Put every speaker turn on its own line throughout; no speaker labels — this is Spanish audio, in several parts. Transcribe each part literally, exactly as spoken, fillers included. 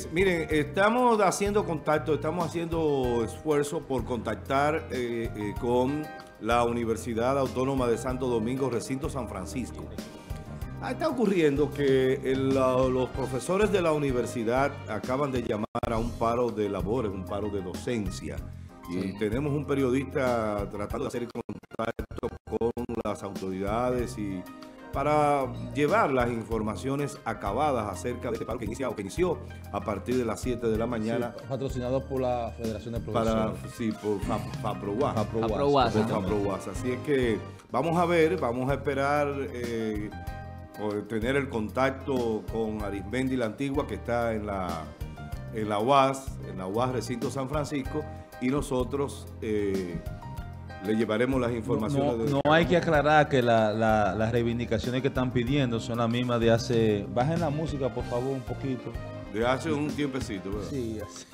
es. Miren, estamos haciendo contacto, estamos haciendo esfuerzo por contactar eh, eh, con la Universidad Autónoma de Santo Domingo, Recinto San Francisco. Está ocurriendo que el, los profesores de la universidad acaban de llamar a un paro de labores, un paro de docencia. Y sí. Tenemos un periodista tratando de hacer contacto con las autoridades y para llevar las informaciones acabadas acerca de este paro que inicia o que inició a partir de las siete de la mañana.
Sí, patrocinado por la Federación de Profesores.
Para, sí, por FAPROUAS.
FAPROUAS.
FAPROUAS. Así es que vamos a ver, vamos a esperar eh, por tener el contacto con Arismendi la Antigua, que está en la, en la U A S, en la U A S Recinto San Francisco, y nosotros eh, le llevaremos las informaciones.
No,
de
no hay que aclarar que la, la, las reivindicaciones que están pidiendo son las mismas de hace... Bajen la música, por favor, un poquito.
De hace un tiempecito, ¿verdad?
Sí, así.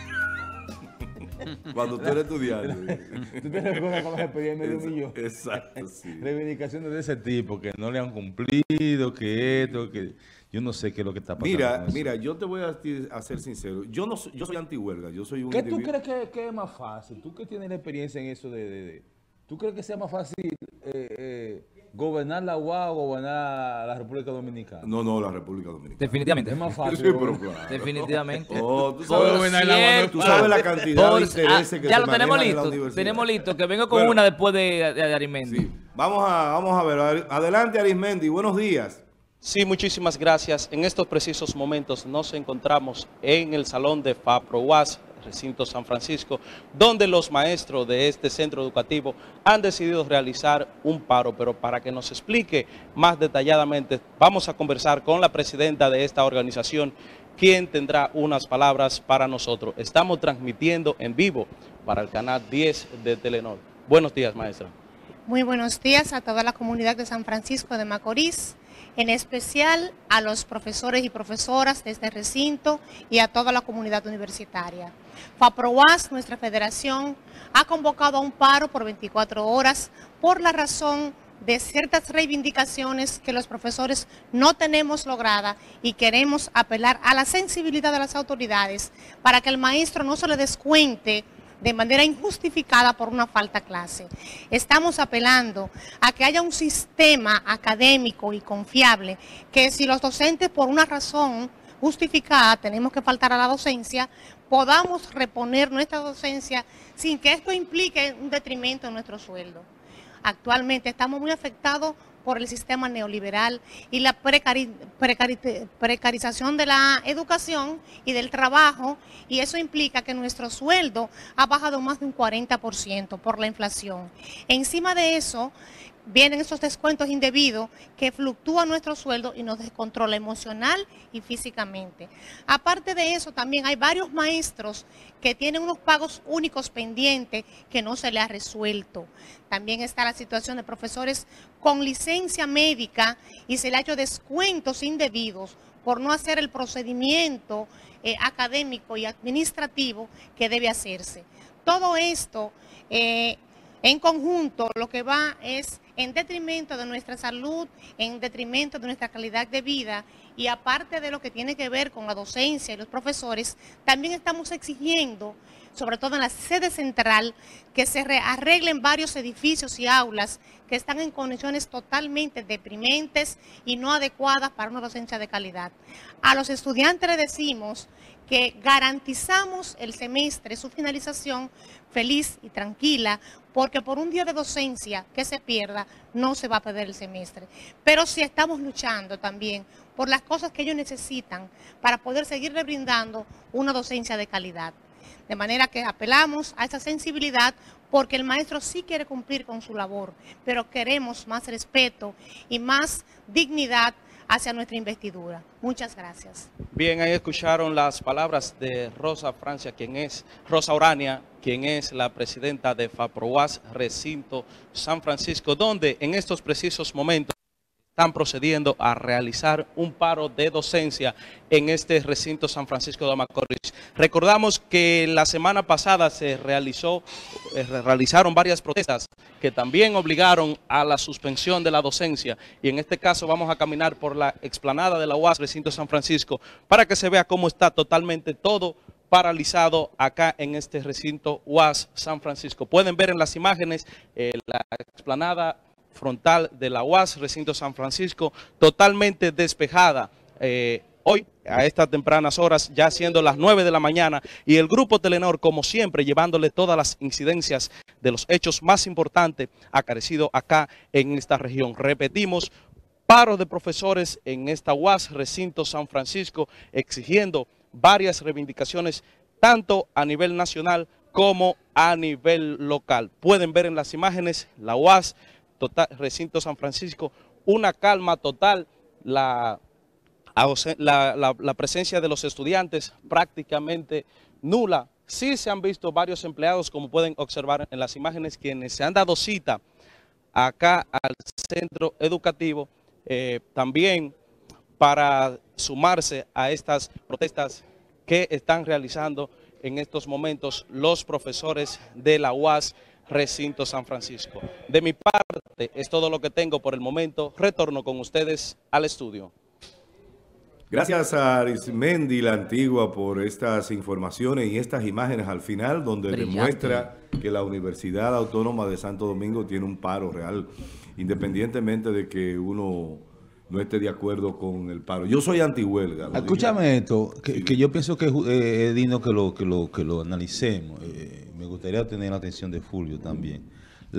Cuando tú eres estudiante.
¿Tú te recuerdas cuando se pedía medio millón?
Exacto, sí.
Reivindicaciones de ese tipo, que no le han cumplido, que esto, que... Yo no sé qué es lo que está pasando.
Mira, mira, yo te voy a, a ser sincero. Yo no yo soy antihuelga, yo soy un
¿Qué tú crees que, que es más fácil? Tú que tienes la experiencia en eso de... de, de ¿Tú crees que sea más fácil eh, eh, gobernar la U A o gobernar la República Dominicana?
No, no, la República Dominicana.
Definitivamente.
Es más fácil.
Sí, pero claro.
Definitivamente.
Oh, tú sabes,
cierto,
tú sabes la cantidad
por,
de intereses
ah,
que
ya
se
lo tenemos
manejan en la
listo.
universidad.
Tenemos listo. Que venga con
Bueno,
una después de, de Arismendi.
Sí. Vamos a, vamos a ver. Adelante, Arismendi. Buenos días.
Sí, muchísimas gracias. En estos precisos momentos nos encontramos en el salón de FAPROUAS, Recinto San Francisco, donde los maestros de este centro educativo han decidido realizar un paro, pero para que nos explique más detalladamente, vamos a conversar con la presidenta de esta organización, quien tendrá unas palabras para nosotros. Estamos transmitiendo en vivo para el canal diez de Telenor. Buenos días, maestra.
Muy buenos días a toda la comunidad de San Francisco de Macorís, en especial a los profesores y profesoras de este recinto y a toda la comunidad universitaria. FAPROUAS, nuestra federación, ha convocado a un paro por veinticuatro horas por la razón de ciertas reivindicaciones que los profesores no tenemos lograda y queremos apelar a la sensibilidad de las autoridades para que el maestro no se le descuente de manera injustificada por una falta clase. Estamos apelando a que haya un sistema académico y confiable, que si los docentes por una razón justificada tenemos que faltar a la docencia, podamos reponer nuestra docencia sin que esto implique un detrimento en nuestro sueldo. Actualmente estamos muy afectados por el sistema neoliberal y la precari precari precarización de la educación y del trabajo, y eso implica que nuestro sueldo ha bajado más de un cuarenta por ciento por la inflación. Encima de eso, vienen esos descuentos indebidos que fluctúan nuestro sueldo y nos descontrola emocional y físicamente. Aparte de eso, también hay varios maestros que tienen unos pagos únicos pendientes que no se les ha resuelto. También está la situación de profesores con licencia médica y se le ha hecho descuentos indebidos por no hacer el procedimiento eh, académico y administrativo que debe hacerse. Todo esto eh, en conjunto lo que va es en detrimento de nuestra salud, en detrimento de nuestra calidad de vida, y aparte de lo que tiene que ver con la docencia y los profesores, también estamos exigiendo, sobre todo en la sede central, que se arreglen varios edificios y aulas que están en condiciones totalmente deprimentes y no adecuadas para una docencia de calidad. A los estudiantes les decimos que garantizamos el semestre, su finalización feliz y tranquila, porque por un día de docencia que se pierda, no se va a perder el semestre. Pero sí estamos luchando también por las cosas que ellos necesitan para poder seguirle brindando una docencia de calidad. De manera que apelamos a esa sensibilidad, porque el maestro sí quiere cumplir con su labor, pero queremos más respeto y más dignidad hacia nuestra investidura. Muchas gracias.
Bien, ahí escucharon las palabras de Rosa Francia, quien es, Rosa Urania, quien es la presidenta de FAPROUAS Recinto San Francisco, donde en estos precisos momentos están procediendo a realizar un paro de docencia en este recinto San Francisco de Macorís. Recordamos que la semana pasada se realizó, eh, realizaron varias protestas que también obligaron a la suspensión de la docencia, y en este caso vamos a caminar por la explanada de la U A S recinto San Francisco para que se vea cómo está totalmente todo paralizado acá en este recinto U A S San Francisco. Pueden ver en las imágenes eh, la explanada frontal de la U A S recinto San Francisco totalmente despejada. Eh, hoy, a estas tempranas horas, ya siendo las nueve de la mañana, y el Grupo Telenor, como siempre, llevándole todas las incidencias de los hechos más importantes acaecidos acá en esta región. Repetimos, paro de profesores en esta U A S recinto San Francisco, exigiendo varias reivindicaciones, tanto a nivel nacional como a nivel local. Pueden ver en las imágenes la U A S total, recinto San Francisco, una calma total, la, la, la, la presencia de los estudiantes prácticamente nula. Sí se han visto varios empleados, como pueden observar en las imágenes, quienes se han dado cita acá al centro educativo, eh, también para sumarse a estas protestas que están realizando en estos momentos los profesores de la U A S recinto San Francisco. De mi parte es todo lo que tengo por el momento. Retorno con ustedes al estudio.
Gracias a Arismendi la Antigua por estas informaciones y estas imágenes al final, donde
Brillante.
Demuestra que la Universidad Autónoma de Santo Domingo tiene un paro real, independientemente de que uno no esté de acuerdo con el paro. Yo soy antihuelga.
Escúchame
dije.
esto, que,
Sí.
que yo pienso que eh, es digno que lo, que lo, que lo analicemos. Eh, me gustaría tener la atención de Fulvio también.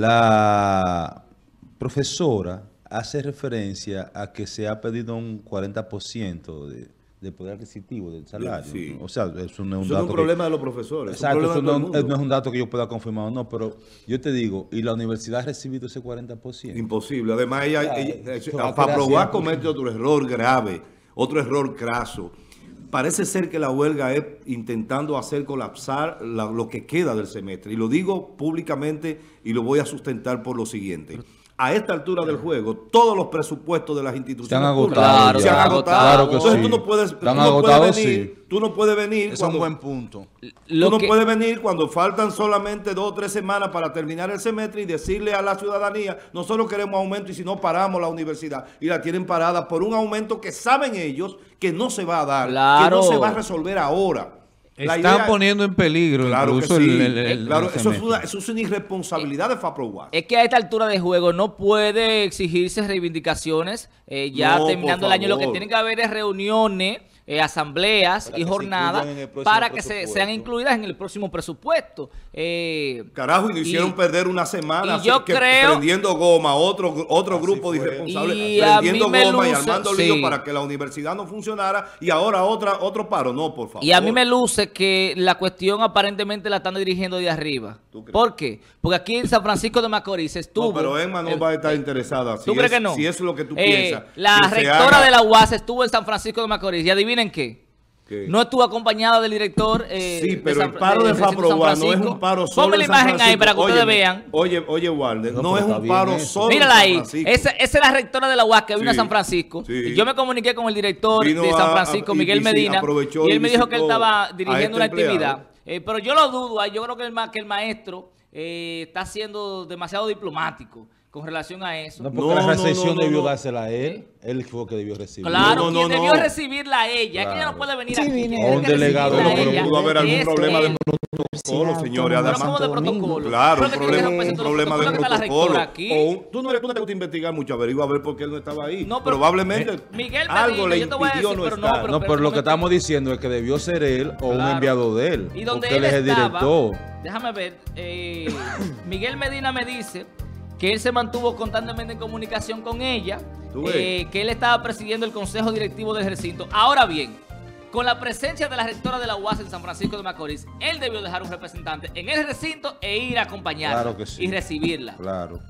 La profesora hace referencia a que se ha pedido un cuarenta por ciento de, de poder adquisitivo del salario.
Sí.
¿No? O sea, eso no es un
Eso
dato
es un
que-
problema de los profesores. Es un
Exacto,
problema
eso
de todo el
no,
mundo.
no es un dato que yo pueda confirmar o no, pero yo te digo, ¿y la universidad ha recibido ese cuarenta por ciento?
Imposible. Además, ella,
Claro,
ella-
eso va a
para
quedar
probar
siempre.
comete otro error grave, otro error craso. Parece ser que la huelga es intentando hacer colapsar la- lo que queda del semestre. Y lo digo públicamente y lo voy a sustentar por lo siguiente. A esta altura del juego, todos los presupuestos de las instituciones
Se han
públicas
agotado
se
ya.
han agotado.
Claro que
Entonces
sí.
tú no puedes, tú
Están
no puedes
agotados,
venir,
sí.
tú no puedes venir
Es un
cuando,
buen punto.
Lo
tú no
que-
puedes venir cuando faltan solamente dos o tres semanas para terminar el semestre y decirle a la ciudadanía, nosotros queremos aumento y si no paramos la universidad. Y la tienen parada por un aumento que saben ellos que no se va a dar, que
Claro.
no se va a resolver ahora. La
Están
idea-
poniendo en peligro
Claro que
incluso
sí.
el, el- el-
Claro,
el
eso, es
semestre.
una, eso es una irresponsabilidad de FAPROWAS.
Es que a esta altura de juego no puede exigirse reivindicaciones, eh, ya
No,
terminando
por
el año. Lo que
favor.
tienen que haber es reuniones, eh, asambleas
Para
y
que se
jornadas
incluyan en el próximo
para que se,
presupuesto.
sean incluidas en el próximo presupuesto. Eh,
Carajo, y nos hicieron
y-
perder una semana
y yo
que-
creo-
prendiendo goma, otro, otro
Así
grupo de
fue.
irresponsables
Y a
prendiendo
mí me
goma y
luce-
armando lío
sí.
para que la universidad no funcionara y ahora otra, otro paro. No, por favor.
Y a mí me luce que la cuestión aparentemente la están dirigiendo de arriba.
¿Tú crees?
¿Por qué? Porque aquí en San Francisco de Macorís estuvo...
No, pero Emma no
el-
va a estar interesada. Si
¿Tú crees
es,
que no?
Si eso es lo que tú
Eh,
piensas.
La
que se
rectora
haga-
de la U A S estuvo en San Francisco de Macorís. ¿Y adivinen qué?
¿Qué?
No estuvo acompañada del director. eh,
Sí,
de
pero
San-
el paro de
recinto San
FAPROWAS no es
Francisco.
un paro solo
Ponme la
en San
imagen ahí para que
Francisco.
ustedes
Óyeme,
vean.
Oye, oye, Walden,
No,
no,
pero
es
está
un
bien
paro
eso.
solo
Mírala
en San
ahí.
Francisco.
Esa, esa es la rectora de la U A S que vino
Sí,
a San Francisco.
sí.
Y yo me comuniqué con el director
Vino
de
a-
San Francisco,
a- y-
Miguel
y sí,
Medina.
aprovechó
Y
y
él me dijo que él
visitó
estaba
a
dirigiendo
este
una
empleado.
actividad. Eh, pero yo lo dudo. ah, Yo creo que el, ma- que el maestro eh, está siendo demasiado diplomático con relación a eso.
No, porque
No,
la
no,
recepción
no,
debió
no.
dársela a él. Él fue el que debió recibir.
Claro,
No, no,
quien
no,
debió
no.
recibirla a ella. Es que ella no puede venir
Sí,
aquí.
vine.
quien tiene
Un
que
delegado,
recibirla
no,
a
pero
ella
pudo haber algún
es
problema de
él.
protocolo, señores.
Pero
Además,
¿cómo de
Santo Domingo.
protocolo?
claro,
Pero
un
que
problema,
tiene que
un
ser
problema de
¿por qué está la
protocolo.
rectora aquí?
O un- tú, no, tú no te gusta investigar mucho, averigua a ver por qué él no estaba ahí.
No, pero-
Probablemente
Eh, Miguel
algo
Medina,
le
yo te voy a
impidió
decir,
no
pero no,
estar.
pero-
No, pero lo que estamos diciendo es que debió ser él o un
Claro.
enviado de él.
Y donde
porque
él
él es el
estaba,
director.
déjame ver, eh, Miguel Medina me dice que él se mantuvo constantemente en comunicación con ella,
¿Tú ves?
eh, que él estaba presidiendo el consejo directivo del recinto. Ahora bien, con la presencia de la rectora de la U A S en San Francisco de Macorís, él debió dejar un representante en el recinto e ir a acompañarla
Claro que sí.
y recibirla.
Claro.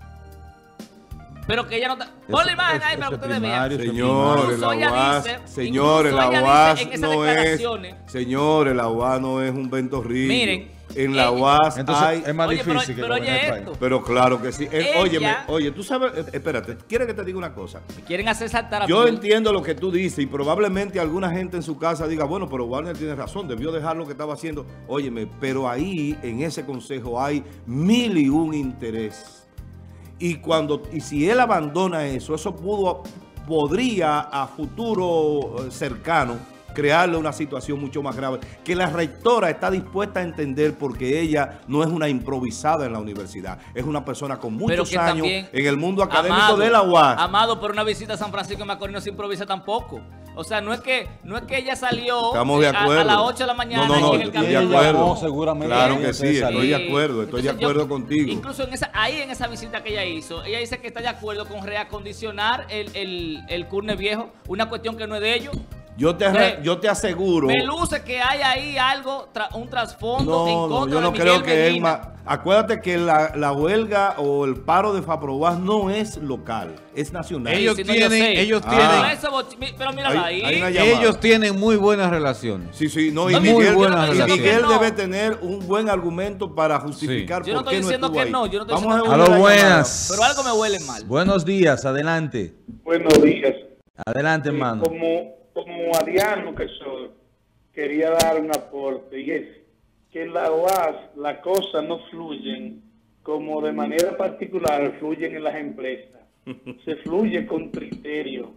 Pero que ella no está... Pon la imagen ahí
eso-
para que
eso
ustedes
es
vean.
primario, eso es
Señores,
Incluso
la
ella
U A S,
dice-
señores, la
incluso ella
U A S
dice en esas
no es,
declaraciones-
señores, la U A S no es un ventorrillo.
Miren,
En la
Ella-
U A S
Entonces
hay...
es más
Oye,
difícil
pero-
que
pero
gobierne el
oye
país.
esto.
Pero claro que sí. Eh,
Ella-
óyeme, oye, tú sabes, eh, espérate, ¿quieres que te diga una cosa?
Me quieren hacer saltar a
Yo
mí.
entiendo lo que tú dices y probablemente alguna gente en su casa diga, bueno, pero Warner tiene razón, debió dejar lo que estaba haciendo. Óyeme, pero ahí en ese consejo hay mil y un interés. Y cuando y si él abandona eso, eso pudo podría a futuro eh, cercano crearle una situación mucho más grave, que la rectora está dispuesta a entender porque ella no es una improvisada en la universidad, es una persona con
Pero
muchos
que
años
también,
en el mundo académico
Amado,
de la U A S.
Amado, pero una visita a San Francisco de Macorís no se improvisa tampoco. O sea, no es que no es que ella salió
Estamos de
eh, a,
acuerdo.
a las ocho de la mañana
No, no, no,
en el
estoy de
camino.
acuerdo.
No, seguramente.
Claro
Sí,
que sí,
ustedes
estoy de
Sí.
acuerdo, estoy de
Entonces, yo-
acuerdo contigo.
Incluso en esa, ahí en esa visita que ella hizo, ella dice que está de acuerdo con reacondicionar el, el, el Curne viejo, una cuestión que no es de ellos.
Yo te,
Eh,
yo te aseguro.
Me luce que hay ahí algo, tra- un trasfondo en
No, no,
contra
yo no
de
creo
Miguel
que es
Medina.
más. Acuérdate que la, la huelga o el paro de Faproás no es local, es nacional.
Ellos
Sí, no, yo
tienen-
sé.
ellos
Ah.
Pero
tienen-
eso, boch- mi- pero mírala
Hay-
ahí.
hay una llamada.
Ellos tienen muy buenas relaciones.
Sí, sí, no, y
No,
muy
Miguel,
buena
y
relación.
Miguel
No.
debe tener un buen argumento para justificar
Yo no
por qué
estoy diciendo
estuvo
que
ahí.
no, yo no estoy
Vamos
diciendo
a
que
ver
Aló,
una llamada.
buenas.
Pero algo me huele mal.
Buenos días, adelante.
Buenos días.
Adelante,
Eh,
hermano.
Como, como ariano que soy, quería dar un aporte y es que en la U A S las cosas no fluyen como de manera particular fluyen en las empresas. Se fluye con criterio.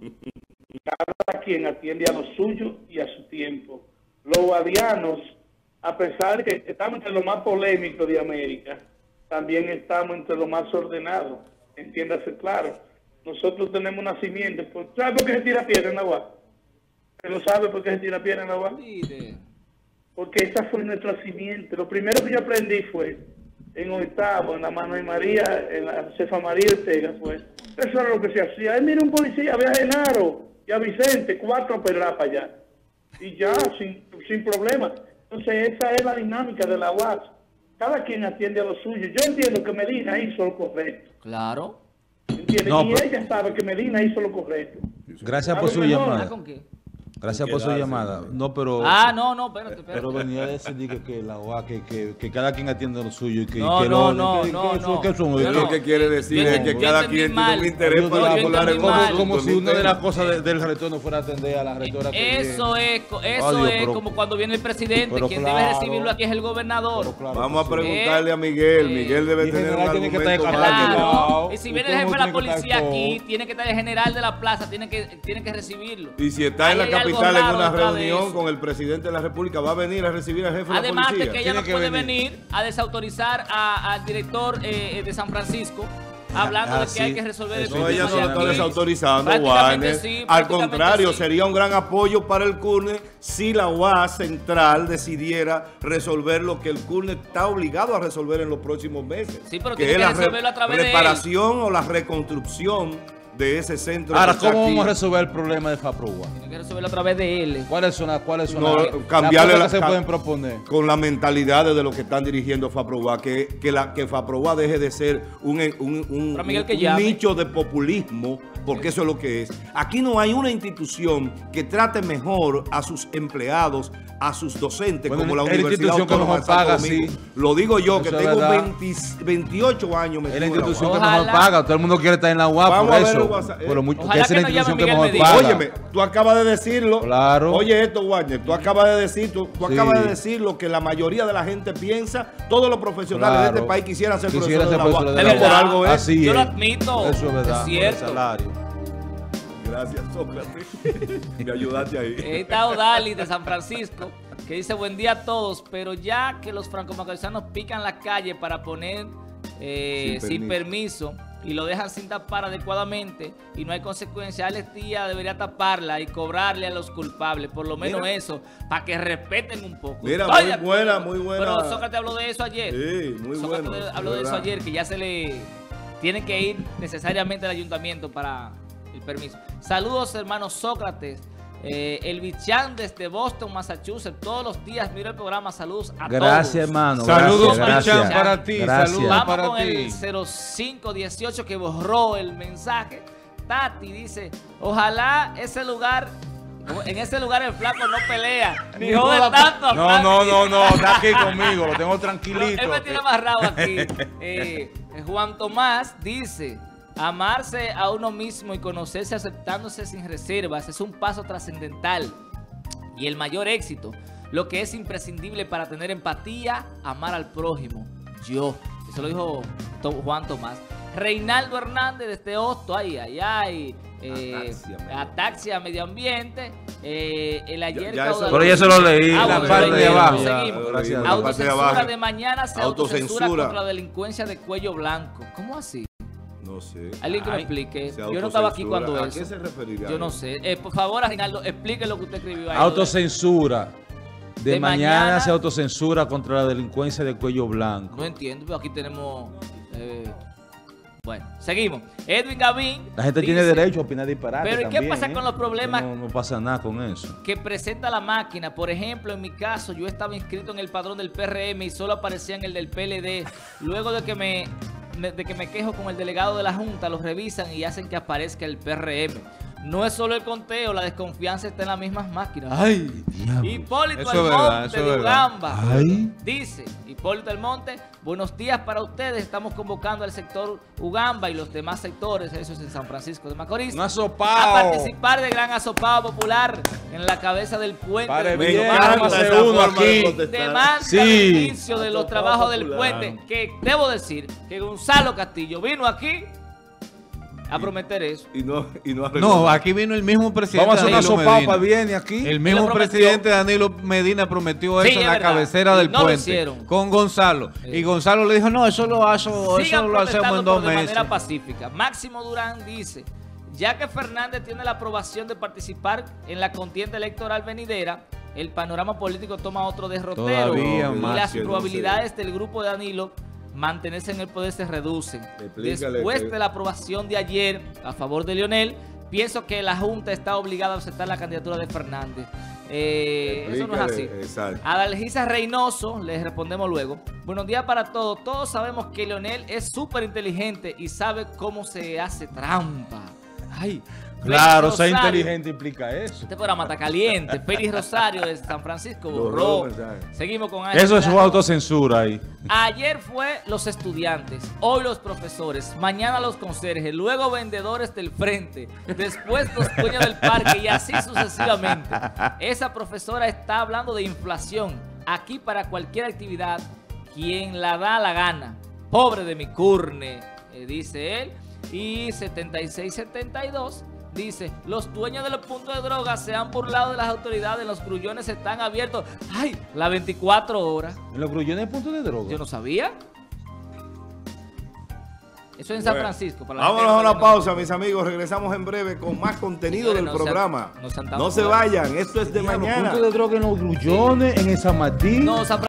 Cada quien atiende a lo suyo y a su tiempo. Los guardianos, a pesar de que estamos entre los más polémicos de América, también estamos entre los más ordenados. Entiéndase claro. Nosotros tenemos nacimiento. ¿Sabe por qué se tira piedra en la U A S? ¿Pero sabe por qué se tira piedra en la U A S?
Líder.
Porque esa fue nuestro nacimiento. Lo primero que yo aprendí fue en octavo, en la Manuel María, en la Cefa María Ortega, fue. Eso era lo que se hacía. Ay, mira un policía, ve a Genaro y a Vicente, cuatro perras para allá. Y ya, sin, sin problema. Entonces, esa es la dinámica de la U A S. Cada quien atiende a lo suyo. Yo entiendo que Medina hizo lo correcto.
Claro.
¿Entiendes?
No,
y
pero-
ella sabe que Medina hizo lo correcto.
Gracias
A
por
lo
su
mejor-
¿Ah,
llamada.
con qué?
Gracias por su
Quedarse,
llamada.
sí.
No, pero...
Ah, no, no, espérate, espérate.
Pero venía a decir que, que la O A, que, que, que cada quien atiende lo suyo y que,
No,
que
no,
lo-
no,
que-
no,
que-
no.
que eso-
Yo
que-
Es
no.
lo que quiere decir
Yo-
es que
yo
cada
entendí
quien
mal.
tiene un interés
Yo
para
entendí
hablar en
mal.
como,
conjunto
como
en
si
un
una de
tema.
las cosas de- del retorno fuera atender a la rectora. que
Eso
viene.
es, co- eso
Adiós,
es
pero-
como cuando viene el presidente,
pero
quien
claro.
debe recibirlo aquí es el gobernador.
Pero claro
Vamos a
que sí.
preguntarle a Miguel.
Eh,
Miguel debe
y
tener un
general tiene que
argumento
estar
más
callado.
que-
Claro. Y si viene el
Usted
jefe de
no
la
tiene que
policía
estar
aquí,
todo.
tiene que estar el general de la plaza, tiene que, tiene que recibirlo.
Y si está en
Ahí
la
hay algo
capital en
raro
una
detrás de
reunión
eso.
con el presidente de la República, va a venir a recibir al jefe
Además
de la
de
policía.
que ella
Tiene
no
que
puede
venir.
venir a desautorizar a- al director eh, de San Francisco, hablando
Ah,
de que
sí.
hay que resolver el
Eso
No,
es
ella no lo está
aquí.
desautorizando,
Prácticamente
Warner.
sí,
Al
prácticamente
contrario,
sí.
sería un gran apoyo para el CURNE si la U A S central decidiera resolver lo que el CURNE está obligado a resolver en los próximos meses.
Sí, pero
que
tiene
es
que
la re-
resolverlo a través de él.
reparación o la reconstrucción de ese centro.
Ahora,
que está
¿cómo
aquí.
vamos a resolver el problema de FAPROA?
Tiene que resolverlo a través de él.
¿Cuáles son las, cuáles son
No,
las,
cambiarle
las
la-
cosas que se
ca-
pueden proponer?
Con la mentalidad de los que están dirigiendo FAPROA, que, que, la, que FAPROA deje de ser un, un, un-
Pero, Miguel, que
un
llame.
nicho de populismo, porque eso es lo que es. Aquí no hay una institución que trate mejor a sus empleados, a sus docentes,
Bueno,
como la
es la
Universidad
institución que
Autónoma de
mejor
Santo
paga,
Domingo.
sí.
Lo digo yo, que
Eso es
tengo
verdad.
veinte, veintiocho años
Es
metido
la
en la
institución
U A
que
S.
mejor
Ojalá.
paga. Todo el mundo quiere estar en la U A
Vamos
por
a ver
eso.
el WhatsApp.
Pero muy-
Ojalá
que es
que
la
nos
institución
llame
que
Miguel
mejor
Medina.
paga.
Óyeme, tú acabas de decirlo.
Claro.
Oye esto, Warner, tú acabas de decir, tú, tú
Sí.
acabas de decir lo que la mayoría de la gente piensa, todos los profesionales
Claro.
de este país quisieran ser
Quisiera
profesores de
ser
la U A S.
profesores de
Pero
la
por
U A S.
algo es.
Así
Yo
es.
lo admito.
Eso es verdad.
Es
por
cierto.
el salario.
Gracias, Sócrates. Me ayudaste ahí.
Ahí está Odali de San Francisco, que dice buen día a todos, pero ya que los franco-macorizanos pican la calle para poner eh,
Sin
sin, permiso. y lo dejan sin tapar adecuadamente y no hay consecuencia, Alex Díaz debería taparla y cobrarle a los culpables, por lo menos
Mira.
eso, para que respeten un poco.
Mira,
Estoy
muy
de
buena,
acuerdo.
muy buena.
Pero Sócrates habló de eso ayer.
Sí, muy
Sócrates
bueno.
habló de eso
verdad.
ayer, que ya se le tiene que ir necesariamente al ayuntamiento para el permiso. Saludos, hermanos Sócrates. Eh, el Bichán desde Boston, Massachusetts. Todos los días miro el programa. Saludos a
Gracias,
todos.
hermano.
Saludos,
gracias,
Bichán,
gracias.
para ti.
Gracias.
Saludos
Vamos
para
con
ti.
el cero cinco dieciocho que borró el mensaje. Tati dice, ojalá ese lugar En ese lugar el flaco no pelea, ni jode tanto. a
No,
Frank.
no, no, no, está aquí conmigo, lo tengo
No,
tranquilito.
él me tiene amarrado aquí. Eh, Juan Tomás dice, amarse a uno mismo y conocerse aceptándose sin reservas es un paso trascendental y el mayor éxito. Lo que es imprescindible para tener empatía, amar al prójimo. Yo. Eso lo dijo Juan Tomás. Reinaldo Hernández desde Hosto, ay, ay, ay. Eh,
Ataxia, medio.
Ataxia Medio Ambiente. Eh, el ayer
Ya- ya eso-
caudaloso-
Pero ya se lo leí,
Ah,
la
bueno,
parte
lo
de
leyeron,
abajo.
seguimos.
Gracias.
La parte de
Autocensura
abajo.
de mañana se
Autocensura.
autocensura contra la delincuencia de cuello blanco. ¿Cómo así?
No sé.
Alguien que me
Ay,
explique.
Se
Yo no estaba aquí
autocensura.
cuando
¿A
eso.
qué se referiría?
Yo no sé. Eh, por favor, Reinaldo, explique lo que usted escribió ahí.
Autocensura. De,
De
mañana,
mañana
se autocensura contra la delincuencia de cuello blanco.
No entiendo, pero aquí tenemos... eh, bueno, seguimos. Edwin Gavín
La gente tiene
dice
derecho a opinar disparate.
Pero ¿y qué
también,
pasa
¿eh?
con los problemas?
No, no pasa nada con eso.
que presenta la máquina. Por ejemplo, en mi caso, yo estaba inscrito en el padrón del P R M y solo aparecía en el del P L D. Luego de que me, me- de que me quejo con el delegado de la Junta, los revisan y hacen que aparezca el P R M. No es solo el conteo, la desconfianza está en las mismas máquinas. ¡Ay! Hipólito
Eso es verdad,
Almonte
eso es
de
verdad.
Ugamba
Ay.
dice, Hipólito Almonte, buenos días para ustedes. Estamos convocando al sector Ugamba y los demás sectores, eso es en San Francisco de Macorís,
Un
a
asopao.
participar del gran asopado popular en la cabeza del puente.
Pare
del
Me
bien,
Uruguay.
encanta
hace
esa
uno
forma de
aquí.
protestar.
Demanda
Sí.
el inicio de los
Asopado
trabajos del
popular.
puente. Que debo decir que Gonzalo Castillo vino aquí a prometer eso.
Y no, y no arregló
No,
nada.
aquí vino el mismo presidente
Vamos a hacer un
Danilo
asopao
Medina.
para viene aquí.
El
Él
mismo
lo prometió.
presidente Danilo Medina prometió
Sí,
eso en
es
la
verdad.
cabecera
Y
del
no lo
puente
hicieron.
con Gonzalo. Y Gonzalo le dijo, no, eso lo, hago, eso
Sigan
lo hacemos
protestando
en dos
pero de
meses.
manera pacífica. Máximo Durán dice, ya que Fernández tiene la aprobación de participar en la contienda electoral venidera, el panorama político toma otro derrotero.
Todavía
y
más.
las
Que no
probabilidades del grupo de Danilo mantenerse en el poder se reducen.
Explícale
Después
que-
de la aprobación de ayer a favor de Leonel, pienso que la Junta está obligada a aceptar la candidatura de Fernández. Eh, eso no es así.
Explícale, exacto.
A Dalgisa Reynoso les respondemos luego. Buenos días para todos. Todos sabemos que Leonel es súper inteligente y sabe cómo se hace trampa. Ay,
Claro,
Félix
ser
Rosario.
inteligente implica eso.
Este programa está caliente. Félix Rosario de San Francisco
Borró
borró.
mensaje.
Seguimos con
Eso es su
Ángel.
autocensura ahí.
Ayer fue los estudiantes, hoy los profesores, mañana los conserjes, luego vendedores del frente, después los dueños del parque y así sucesivamente. Esa profesora está hablando de inflación. Aquí para cualquier actividad, quien la da la gana. Pobre de mi curne, eh, dice él. Y setenta y seis setenta y dos dice, los dueños de los puntos de droga se han burlado de las autoridades, los grullones están abiertos. ¡Ay! Las veinticuatro horas.
En los grullones punto de droga.
Yo no sabía. Eso es en San
Bueno,
Francisco. Para la
vámonos
gente
a
que
una
no-
pausa, mis amigos. Regresamos en breve con más contenido
Señores,
del
no sean-
programa.
no sean tan
No se
fuertes.
vayan, esto es de
Diablo,
mañana.
punto de droga en los grullones, en el San Martín.
No, San